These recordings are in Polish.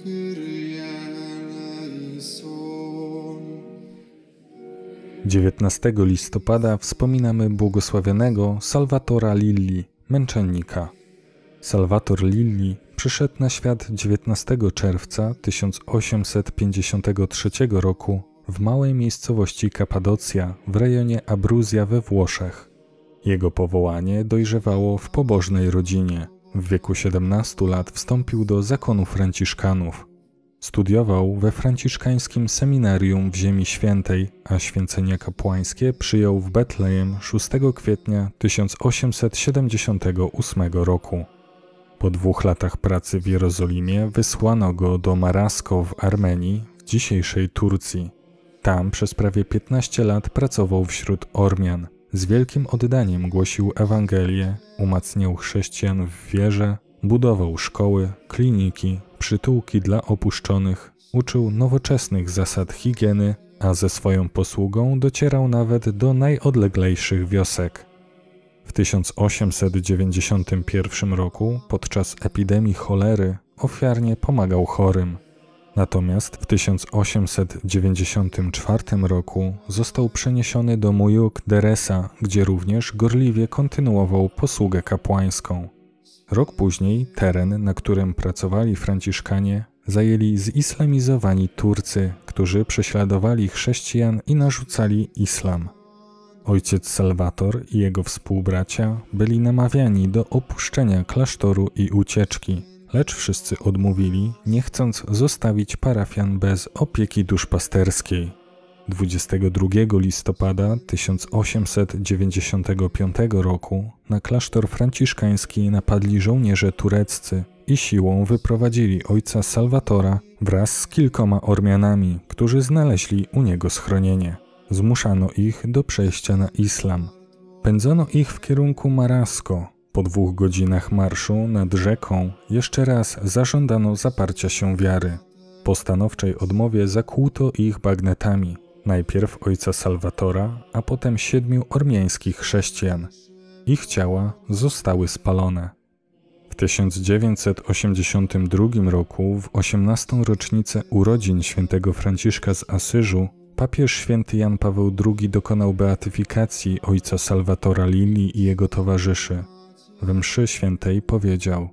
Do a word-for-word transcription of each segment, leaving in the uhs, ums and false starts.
dziewiętnastego listopada wspominamy błogosławionego Salvatora Lilli, męczennika. Salvator Lilli przyszedł na świat dziewiętnastego czerwca tysiąc osiemset pięćdziesiątego trzeciego roku w małej miejscowości Kapadocja w rejonie Abruzja we Włoszech. Jego powołanie dojrzewało w pobożnej rodzinie. W wieku siedemnastu lat wstąpił do zakonu franciszkanów. Studiował we franciszkańskim seminarium w Ziemi Świętej, a święcenia kapłańskie przyjął w Betlejem szóstego kwietnia tysiąc osiemset siedemdziesiątego ósmego roku. Po dwóch latach pracy w Jerozolimie wysłano go do Marasko w Armenii, w dzisiejszej Turcji. Tam przez prawie piętnaście lat pracował wśród Ormian. Z wielkim oddaniem głosił Ewangelię, umacniał chrześcijan w wierze, budował szkoły, kliniki, przytułki dla opuszczonych, uczył nowoczesnych zasad higieny, a ze swoją posługą docierał nawet do najodleglejszych wiosek. W tysiąc osiemset dziewięćdziesiątym pierwszym roku, podczas epidemii cholery, ofiarnie pomagał chorym. Natomiast w tysiąc osiemset dziewięćdziesiątym czwartym roku został przeniesiony do Mujuk Deresa, gdzie również gorliwie kontynuował posługę kapłańską. Rok później teren, na którym pracowali franciszkanie, zajęli zislamizowani Turcy, którzy prześladowali chrześcijan i narzucali islam. Ojciec Salvator i jego współbracia byli namawiani do opuszczenia klasztoru i ucieczki, lecz wszyscy odmówili, nie chcąc zostawić parafian bez opieki duszpasterskiej. dwudziestego drugiego listopada tysiąc osiemset dziewięćdziesiątego piątego roku na klasztor franciszkański napadli żołnierze tureccy i siłą wyprowadzili ojca Salvatora wraz z kilkoma Ormianami, którzy znaleźli u niego schronienie. Zmuszano ich do przejścia na islam. Pędzono ich w kierunku Marasko. Po dwóch godzinach marszu nad rzeką jeszcze raz zażądano zaparcia się wiary. Po stanowczej odmowie zakłuto ich bagnetami. Najpierw ojca Salvatora, a potem siedmiu ormiańskich chrześcijan. Ich ciała zostały spalone. W tysiąc dziewięćset osiemdziesiątym drugim roku, w osiemnastą rocznicę urodzin świętego Franciszka z Asyżu, papież święty Jan Paweł drugi dokonał beatyfikacji ojca Salvatora Lilli i jego towarzyszy. We mszy świętej powiedział: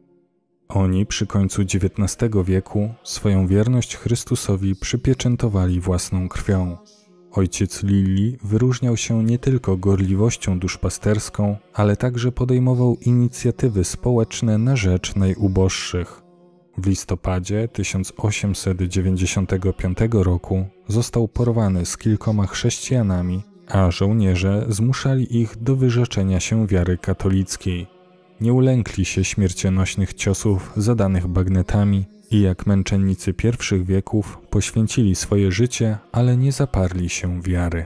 Oni przy końcu dziewiętnastego wieku swoją wierność Chrystusowi przypieczętowali własną krwią. Ojciec Lilli wyróżniał się nie tylko gorliwością duszpasterską, ale także podejmował inicjatywy społeczne na rzecz najuboższych. W listopadzie tysiąc osiemset dziewięćdziesiątego piątego roku został porwany z kilkoma chrześcijanami, a żołnierze zmuszali ich do wyrzeczenia się wiary katolickiej. Nie ulękli się śmiercionośnych ciosów zadanych bagnetami i jak męczennicy pierwszych wieków poświęcili swoje życie, ale nie zaparli się wiary.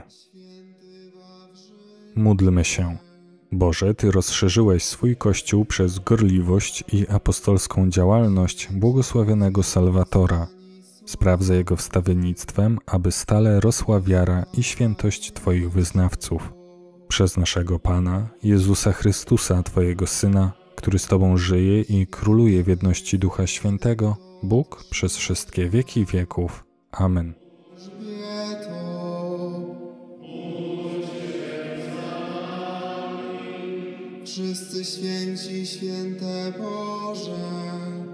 Módlmy się. Boże, Ty rozszerzyłeś swój Kościół przez gorliwość i apostolską działalność błogosławionego Salvatora. Spraw za jego wstawiennictwem, aby stale rosła wiara i świętość Twoich wyznawców. Przez naszego Pana, Jezusa Chrystusa, Twojego Syna, który z Tobą żyje i króluje w jedności Ducha Świętego, Bóg przez wszystkie wieki wieków. Amen. Wszyscy święci, święte Boże,